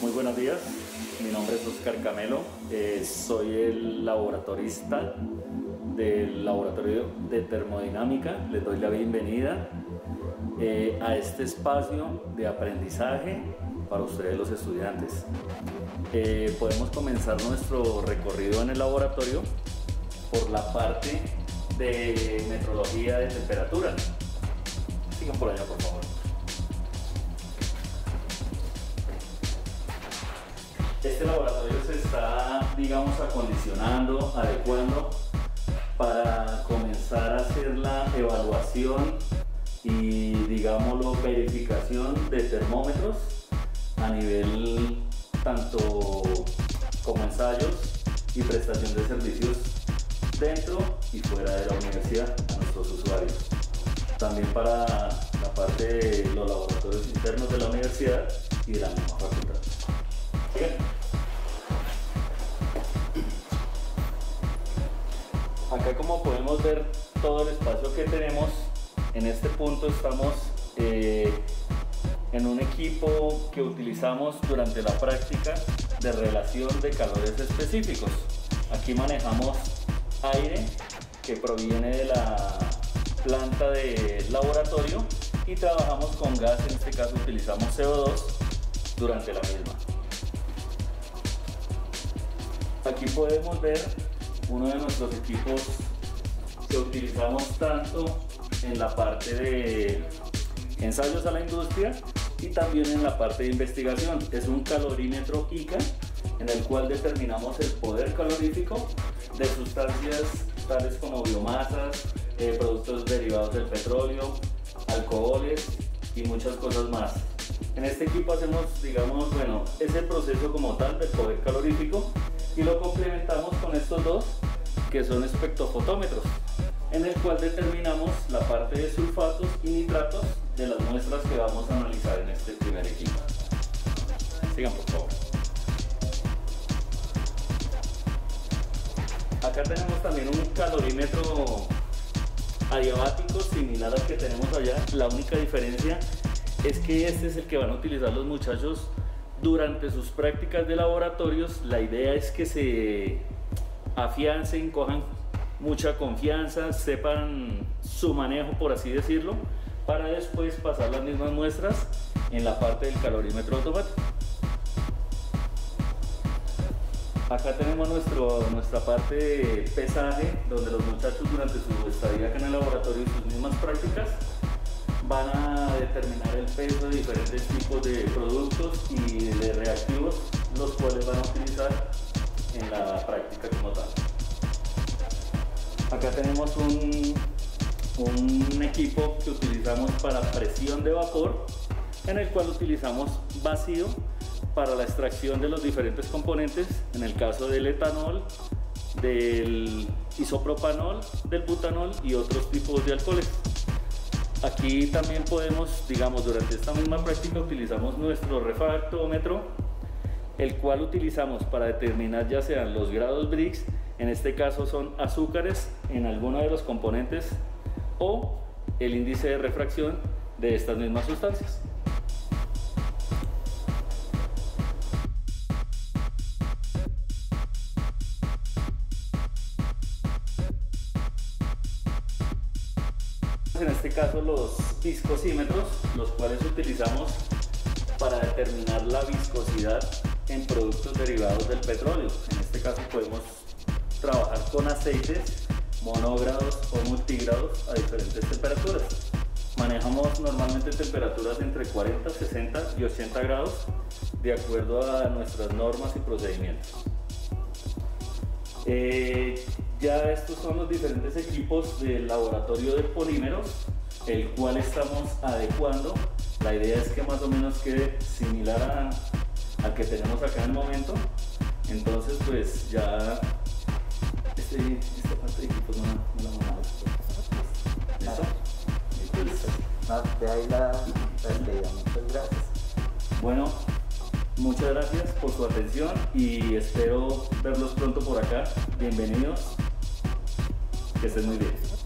Muy buenos días, mi nombre es Oscar Camelo, soy el laboratorista del Laboratorio de Termodinámica. Les doy la bienvenida a este espacio de aprendizaje para ustedes los estudiantes. Podemos comenzar nuestro recorrido en el laboratorio por la parte de metrología de temperatura. Sigan por allá, por favor. Este laboratorio se está, digamos, acondicionando, adecuando para comenzar a hacer la evaluación y, digámoslo, verificación de termómetros a nivel tanto como ensayos y prestación de servicios dentro y fuera de la universidad a nuestros usuarios. También para la parte de los laboratorios internos de la universidad y de la misma facultad. Bien. Acá, como podemos ver, todo el espacio que tenemos, en este punto estamos en un equipo que utilizamos durante la práctica de relación de calores específicos. Aquí manejamos aire que proviene de la planta de laboratorio y trabajamos con gas, en este caso utilizamos CO2 durante la misma. Aquí podemos ver uno de nuestros equipos que utilizamos tanto en la parte de ensayos a la industria y también en la parte de investigación. Es un calorímetro ICA en el cual determinamos el poder calorífico de sustancias tales como biomasas, productos derivados del petróleo, alcoholes y muchas cosas más. En este equipo hacemos, digamos, bueno, ese proceso como tal del poder calorífico y lo complementamos con estos dos que son espectrofotómetros, en el cual determinamos la parte de sulfatos y nitratos de las muestras que vamos a analizar en este primer equipo. Sigan, por favor. Acá tenemos también un calorímetro adiabático similar al que tenemos allá. La única diferencia es que este es el que van a utilizar los muchachos durante sus prácticas de laboratorios. La idea es que se afiancen, cojan mucha confianza, sepan su manejo, por así decirlo, para después pasar las mismas muestras en la parte del calorímetro automático. Acá tenemos nuestra parte de pesaje, donde los muchachos durante su estadía acá en el laboratorio y sus mismas prácticas van a determinar el peso de diferentes tipos de productos y de reactivos, los cuales van a utilizar en la práctica como tal. Acá tenemos un equipo que utilizamos para presión de vapor, en el cual utilizamos vacío para la extracción de los diferentes componentes, en el caso del etanol, del isopropanol, del butanol y otros tipos de alcoholes. Aquí también podemos, digamos, durante esta misma práctica utilizamos nuestro refractómetro, el cual utilizamos para determinar ya sean los grados Brix, en este caso son azúcares en alguno de los componentes, o el índice de refracción de estas mismas sustancias. En este caso los viscosímetros, los cuales utilizamos para determinar la viscosidad en productos derivados del petróleo. En este caso podemos trabajar con aceites monógrados o multigrados a diferentes temperaturas. Manejamos normalmente temperaturas entre 40, 60 y 80 grados de acuerdo a nuestras normas y procedimientos. Ya estos son los diferentes equipos del laboratorio de polímeros, el cual estamos adecuando. La idea es que más o menos quede similar al que tenemos acá en el momento. Entonces, pues ya esta parte de equipos no la mandamos. ¿Listo? De ahí la idea. Muchas gracias. Bueno, muchas gracias por su atención y espero verlos pronto por acá. Bienvenidos. Que estén muy bien.